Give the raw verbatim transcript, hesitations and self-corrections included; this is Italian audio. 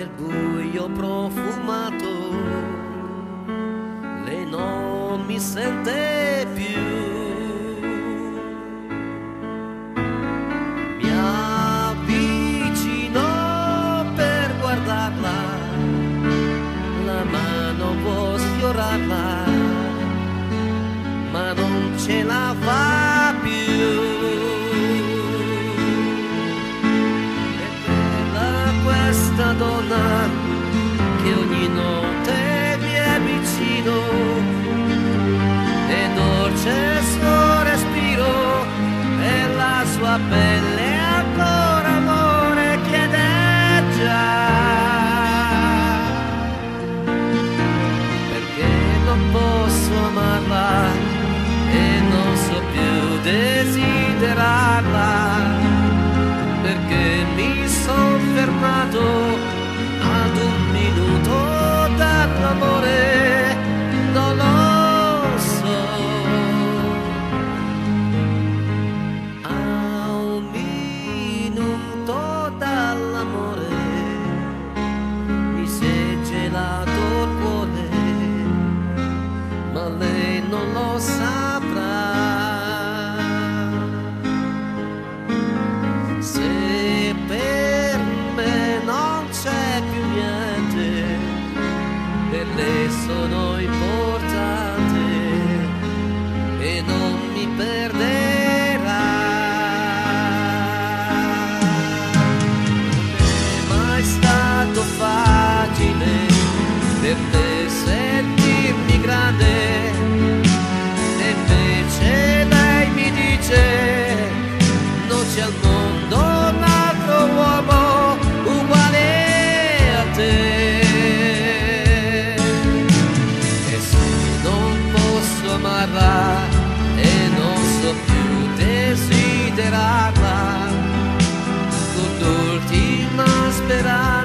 nel buio profumato, lei non mi sente più. Mi avvicino per guardarla, la mano può sfiorarla, ma non ce la fa più. Questa donna che ogni notte mi è vicino, è dolce il suo respiro e la sua pelle ancora amore chiedeggia. Perché non posso amarla e non so più desiderarla, perché mi son fermato ad un minuto dall'amore, non lo so. A un minuto dall'amore mi si è gelato il cuore, ma lei non lo saprà. Se per me non c'è più niente, per lei sono importante e non mi perderà. Non è mai stato facile per te sentirmi grande, e invece lei mi dice non c'è al mondo un altro uomo uguale a te. E se non posso amarla e non so più desiderarla, con l'ultima speranza